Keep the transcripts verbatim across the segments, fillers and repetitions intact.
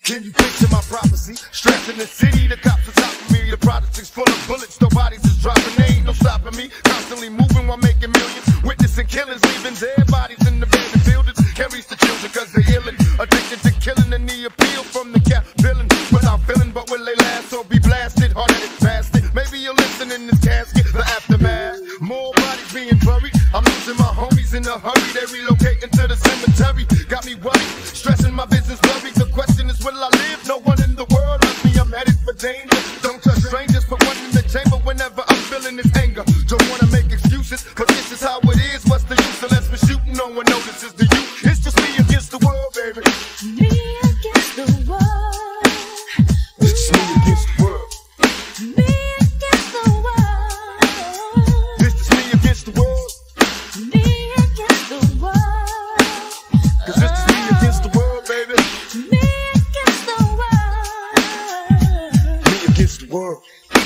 Can you picture my prophecy? Strapped in the city, the cops are top of me. The projects full of bullets, no bodies is dropping. They ain't no stopping me. Constantly moving while making millions. Witnessing killings, leaving dead bodies in the abandoned buildings. Can't reach the children cause they're illin'. Addicted to killing and the appeal from the cap villain. Without feeling, but will they last or be blasted? Hard-headed bastard. Maybe you'll listen in this casket, the aftermath. More bodies being buried. I'm losing my homies in a hurry. They relocating to the cemetery. Got me worried, stressing my business blurry. The question is, will I live? No one in the world loves me. I'm headed for danger. Don't trust strangers. Put one in the chamber whenever I'm feeling this anger. Don't wanna make excuses, cause this is how it is. What's the use unless we're shooting? No one notices the youth. It's just me against the world, baby. Me against the world. It's just me against the world. Me against the world. It's just me against the world. Me against the world. Cause it's just me against the world, baby. Me against the world. Me against the world.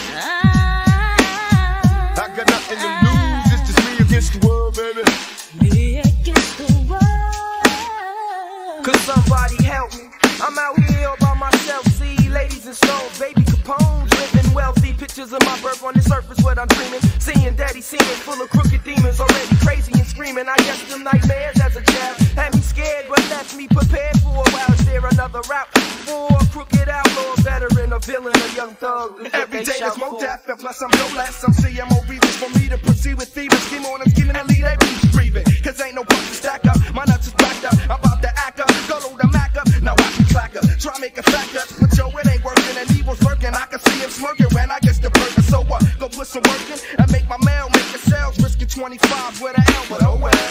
I got nothing to lose. It's just me against the world, baby. Me against the world. Could somebody help me? I'm out here all by myself. See ladies and stones, baby Capone's, living wealthy. Pictures of my birth on the surface, what I'm dreaming. Seeing daddy seeing full of crooked demons, already crazy and screaming. I guess them nightmares as a child had me scared, but left me prepared for a while. Is there another route for a crooked outlaw, veteran, a villain, a young thug? Every day there's more death, and plus I'm no less. Some see more reasons for me to proceed with thieves. Scheme on them, scheming and lead, they be breathing. Cause ain't no buck to stack up. My nuts is backed up. I'm about to act up. Go load the Mac up. Now watch me clack up. Try make a fact up. But yo, it ain't working and evil's lurking. I can see him smirking when I get the burger. So what? Go put some work in and make my mail, make the sales. Risking twenty-five with an L, but oh well.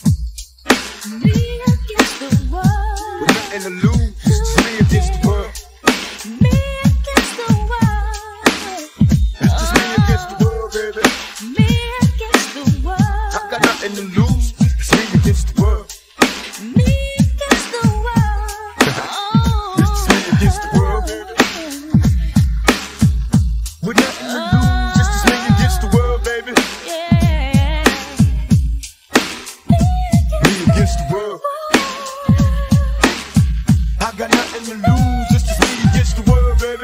Me against the world. With nothing to lose. It's just me against the world. Me against the world. It's just me against the world, baby. Me against the world. I got nothing to lose. It's me against the world. Me against the world. It's just me against the world, baby. With nothing to lose. It's just me against the world, baby. Yeah. Me against the world. I got nothing to lose. It's just me against the world, baby.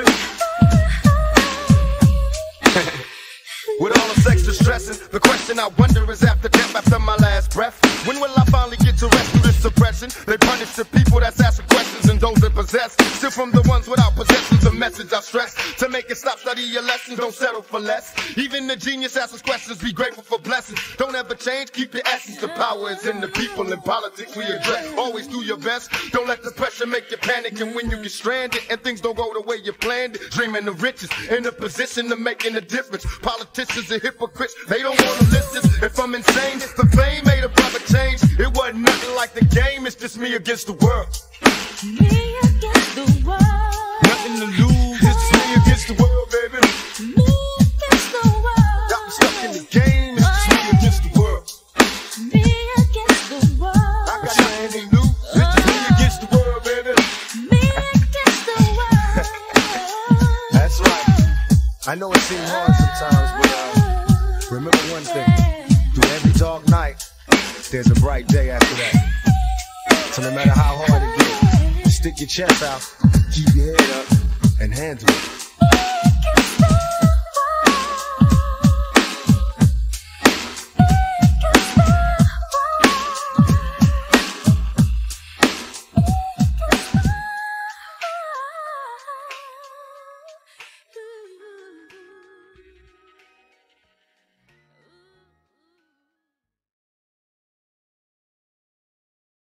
With all the sex distressing, the question I wonder is after death, after my last breath, when will I finally get to rest through this suppression? They punish the people that's asking questions and those that possess. Still from the ones without possessions, the message I stress. To make it stop, study your lessons, don't settle for less. Even the genius asks questions, be grateful for blessings. Don't ever change, keep your essence. The power is in the people, in politics we address. Always do your best, don't let the pressure make you panic. And when you get stranded and things don't go the way you planned it, dreaming of riches, in a position of making a difference. Politicians are hypocrites, they don't want to listen. If I'm insane, the fame made a brother change. It wasn't nothing like the game, it's just me against the world. Me against the world. Nothing to lose, it's just me against the world, baby. Me against the world. Got me stuck in the game, it's just me against the world. Me against the world. I got nothing to lose, it's just me against the world, baby. Me against the world. That's right. I know it seems hard sometimes, but uh, remember one thing. Through every dark night, there's a bright day after that. So no matter how hard it gets, stick your chest out, keep your head up, and handle it.